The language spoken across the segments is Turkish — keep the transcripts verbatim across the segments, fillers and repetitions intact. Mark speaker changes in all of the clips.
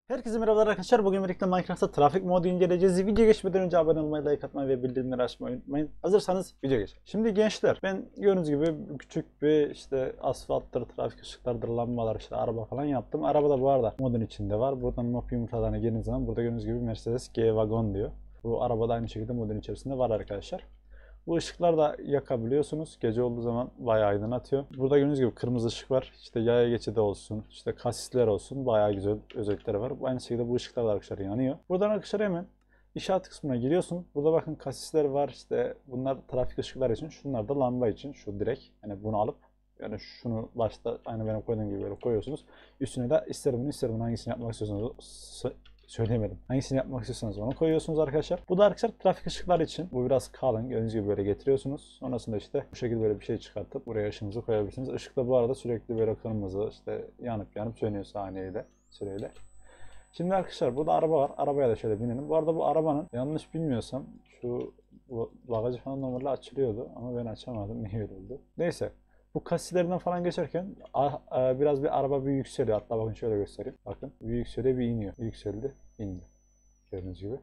Speaker 1: Herkese merhabalar arkadaşlar. Bugün birlikte Minecraft'ta trafik modu inceleyeceğiz. Video geçmeden önce abone olmayı, like atmayı ve bildirimleri açmayı unutmayın. Hazırsanız video geçelim. Şimdi gençler, ben gördüğünüz gibi küçük bir işte asfalttır, trafik ışıklardır, lambalar, işte araba falan yaptım. Araba da bu arada modun içinde var. Buradan mob yumurtalarına girdiğiniz zaman burada gördüğünüz gibi Mercedes G-Wagon diyor. Bu araba da aynı şekilde modun içerisinde var arkadaşlar. Bu ışıklar da yakabiliyorsunuz. Gece olduğu zaman bayağı aydınlatıyor. Burada gördüğünüz gibi kırmızı ışık var. İşte yaya geçidi olsun, işte kasisler olsun. Bayağı güzel özellikleri var. Aynı şekilde bu ışıklar da arkadaşlar yanıyor. Buradan arkadaşlar hemen inşaat kısmına giriyorsun. Burada bakın kasisler var. İşte bunlar trafik ışıkları için. Şunlar da lamba için. Şu direkt. Yani bunu alıp yani şunu başta aynı benim koyduğum gibi böyle koyuyorsunuz. Üstüne de ister bunu ister bunu hangisini yapmak istiyorsanız söyleyemedim. Hangisini yapmak istiyorsanız onu koyuyorsunuz arkadaşlar. Bu da arkadaşlar trafik ışıkları için. Bu biraz kalın. Gördüğünüz gibi böyle getiriyorsunuz. Sonrasında işte bu şekilde böyle bir şey çıkartıp buraya ışığınızı koyabilirsiniz. Işık da bu arada sürekli böyle kırmızı işte yanıp yanıp sönüyor saniyeyle süreyle. Şimdi arkadaşlar burada araba var. Arabaya da şöyle binelim. Bu arada bu arabanın yanlış bilmiyorsam şu bu bagajı falan normalde açılıyordu ama ben açamadım. Niye öyle oldu? Neyse. Bu kasilerden falan geçerken biraz bir araba bir yükseliyor. Hatta bakın şöyle göstereyim. Bakın bir yükseliyor bir iniyor. Bir yükseldi, indi. Gördüğünüz gibi.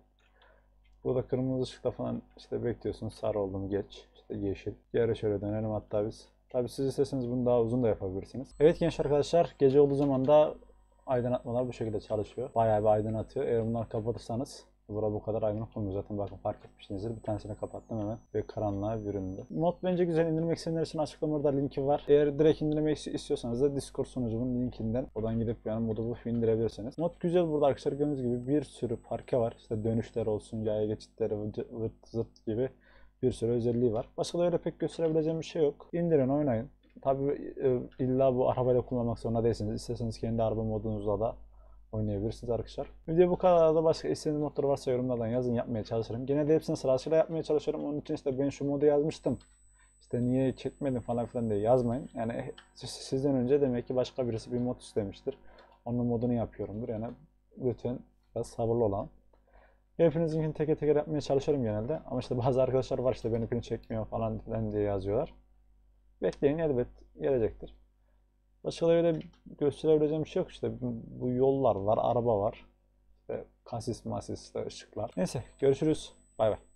Speaker 1: Burada kırmızı ışıkta falan işte bekliyorsunuz. Sarı oldu mu geç. İşte yeşil. Geri şöyle dönelim hatta biz. Tabi siz isterseniz bunu daha uzun da yapabilirsiniz. Evet gençler arkadaşlar, gece olduğu zaman da aydınlatmalar bu şekilde çalışıyor. Bayağı bir aydınlatıyor. Eğer bunları kapatırsanız bura bu kadar aydınlık olmuyor. Zaten bakın fark etmişsinizdir. Bir tanesini kapattım hemen ve karanlığa büründü. Mod bence güzel. İndirmek isteyenler için açıklamada linki var. Eğer direkt indirmek istiyorsanız da Discord sunucumun linkinden oradan gidip yani modu bulup indirebilirsiniz. Mod güzel burada arkadaşlar. Gördüğünüz gibi bir sürü parke var. İşte dönüşler olsun, yaya geçitleri, vırt zırt gibi bir sürü özelliği var. Başka da öyle pek gösterebileceğim bir şey yok. İndirin, oynayın. Tabi illa bu arabayla kullanmak zorunda değilsiniz. İsterseniz kendi araba modunuzla da oynayabilirsiniz arkadaşlar. Video bu kadar da başka istediğiniz modlar varsa yorumlardan yazın, yapmaya çalışırım. Genelde hepsini sırasıyla yapmaya çalışıyorum. Onun için işte ben şu modu yazmıştım. İşte niye çekmedim falan filan diye yazmayın. Yani sizden önce demek ki başka birisi bir mod istemiştir. Onun modunu yapıyorumdur. Yani lütfen biraz sabırlı olan. Hepinizinkini teker teker yapmaya çalışıyorum genelde. Ama işte bazı arkadaşlar var işte benimkini çekmiyor falan filan diye yazıyorlar. Bekleyin, elbet gelecektir. Başka da öyle gösterebileceğim bir şey yok işte. Bu yollar var, araba var. İşte kasis masis, işte ışıklar. Neyse görüşürüz. Bay bay.